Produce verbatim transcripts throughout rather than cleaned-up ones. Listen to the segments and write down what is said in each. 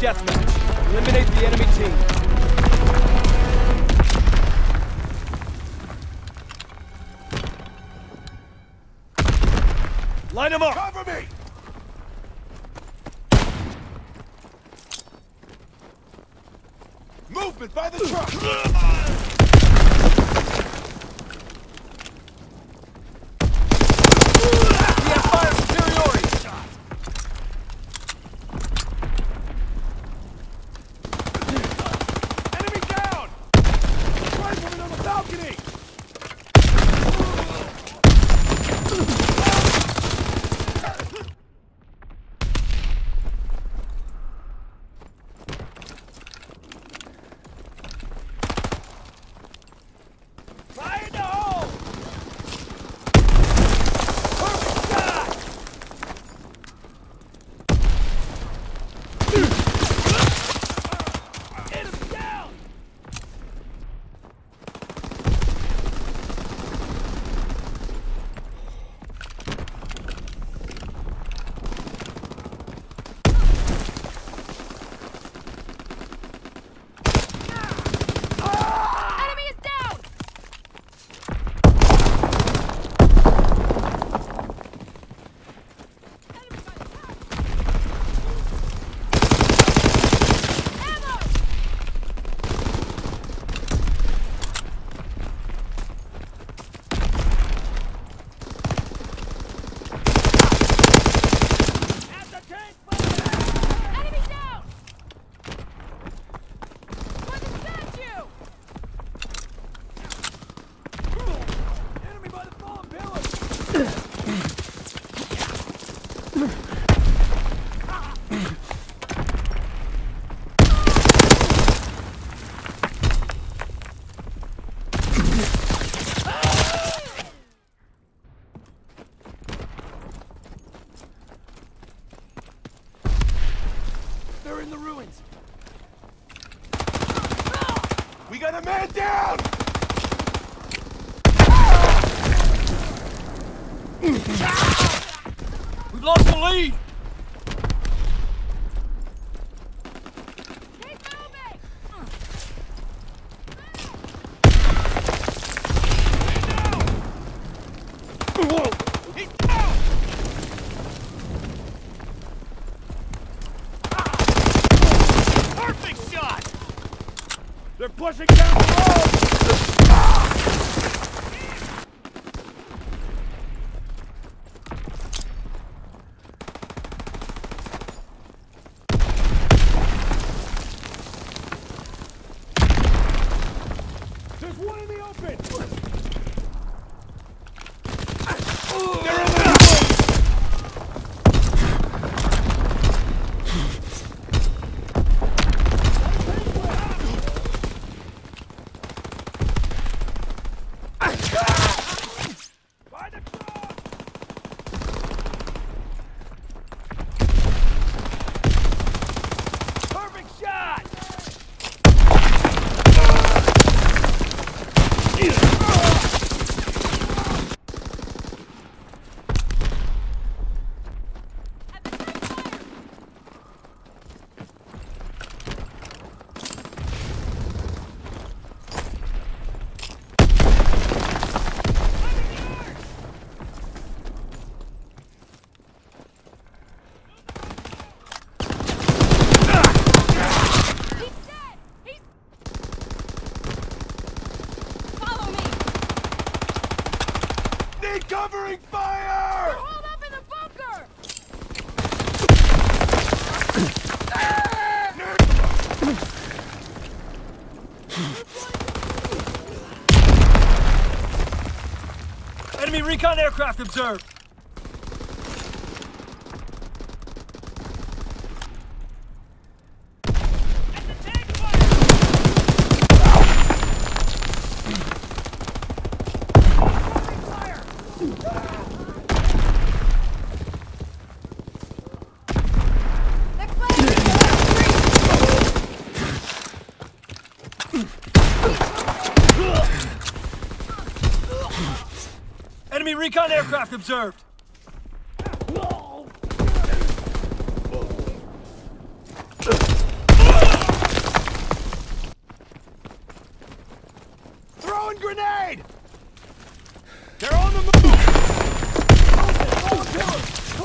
deathmatch. Eliminate the enemy team. Line them up! Cover me! Movement by the truck! We have fire superiority! Enemy down! Rifleman on the balcony! Fire in the hole! Perfect shot! Enemy down! Enemy is down! Ammo! At the tank fire! Enemy down! For the statue! Enemy by the fallen pillar! They're in the ruins! We got a man down! We've lost the lead! Keep moving! He's down! Perfect shot! They're pushing down the road! There's one in the open! They're in the By the truck! Perfect shot! He's dead! He's... Follow me! Need covering fire! Hold up in the bunker! Enemy recon aircraft observed! At the tank fire! Next plane! Enemy recon aircraft observed! grenade! They're on the move! Fall killer!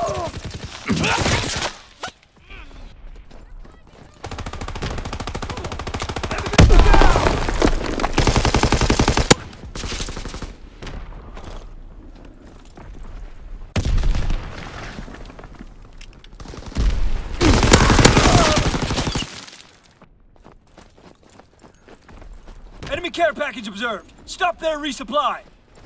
Enemy care package observed. Stop there, resupply.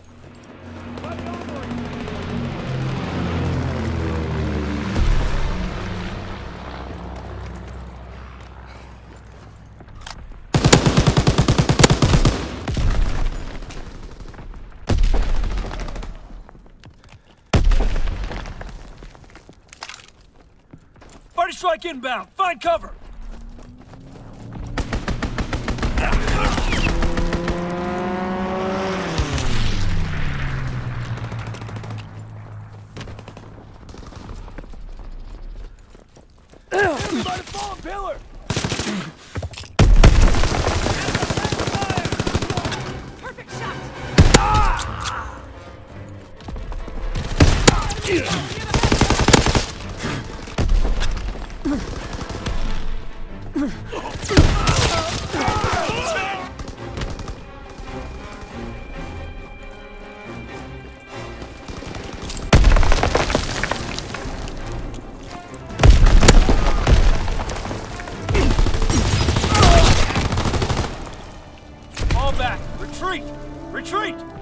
Party strike inbound. Find cover. Everybody fall pillar! Perfect shot! Fall back. Retreat. Retreat.